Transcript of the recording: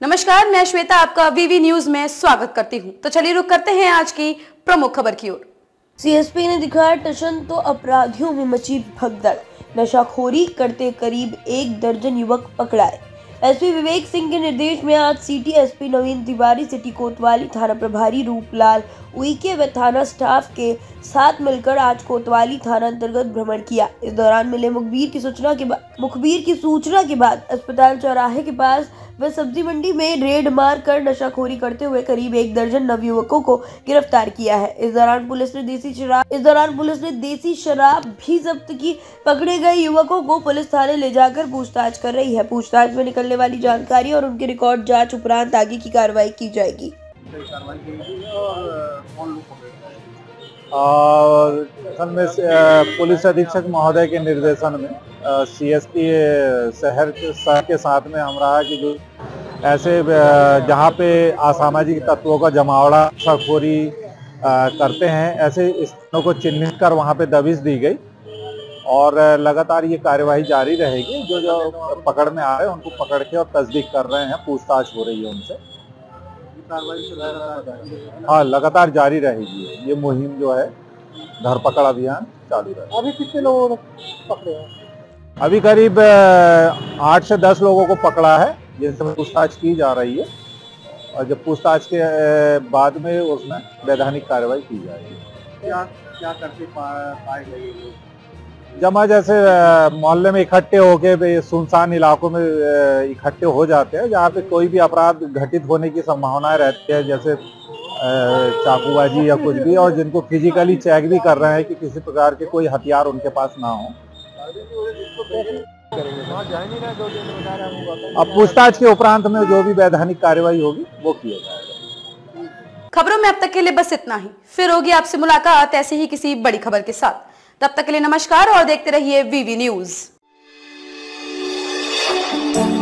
नमस्कार, मैं श्वेता आपका वीवी न्यूज में स्वागत करती हूं। तो चलिए रुक करते हैं आज की प्रमुख खबर की ओर। सीएसपी ने दिखाया टशन तो अपराधियों में मची भगदड़। नशाखोरी करते करीब 1 दर्जन युवक पकड़ाए। एसपी विवेक सिंह के निर्देश में आज city SP Naveen Tiwari city कोतवाली थाना प्रभारी रूपलाल उइके व थाना स्टाफ के साथ मिलकर आज कोतवाली थाना अंतर्गत भ्रमण किया। इस दौरान मिले मुखबिर की सूचना के बाद अस्पताल चौराहे के पास व सब्जी मंडी में रेड मार कर नशाखोरी करते हुए करीब 1 दर्जन नवयुवकों को गिरफ्तार किया है। इस दौरान पुलिस ने देसी शराब भी जब्त की। पकड़े गए युवकों को पुलिस थाने ले जाकर पूछताछ कर रही है। पूछताछ में निकलने वाली जानकारी और उनके रिकॉर्ड जांच उपरांत आगे की कार्रवाई की जाएगी। असल में पुलिस अधीक्षक महोदय के निर्देशन में सीएसपी शहर के साथ में हम रहा कि जो ऐसे जहाँ पे असामाजिक तत्वों का जमावड़ा नशाखोरी करते हैं, ऐसे स्थानों को चिन्हित कर वहाँ पे दबिश दी गई और लगातार ये कार्यवाही जारी रहेगी। जो पकड़ में आ रहे हैं उनको पकड़ के और तस्दीक कर रहे हैं, पूछताछ हो रही है उनसे। हाँ, लगातार जारी रहेगी ये मुहिम जो है, धरपकड़ अभियान चालू रहेगा। अभी कितने लोगों को पकड़े हैं? अभी करीब 8 से 10 लोगों को पकड़ा है, जिनसे पूछताछ की जा रही है और जब पूछताछ के बाद में उसमें वैधानिक कार्रवाई की जाएगी। क्या करते पाए गए लोग? जमा जैसे मोहल्ले में इकट्ठे होके सुनसान इलाकों में इकट्ठे हो जाते हैं, जहाँ पे कोई भी अपराध घटित होने की संभावनाएं रहती है, जैसे चाकूबाजी या कुछ भी, और जिनको फिजिकली चेक भी कर रहे हैं कि किसी प्रकार के कोई हथियार उनके पास ना हो। अब पूछताछ के उपरांत में जो भी वैधानिक कार्रवाई होगी वो किया जाएगा। खबरों में अब तक के लिए बस इतना ही। फिर होगी आपसे मुलाकात ऐसे ही किसी बड़ी खबर के साथ। तब तक के लिए नमस्कार और देखते रहिए वीवी न्यूज।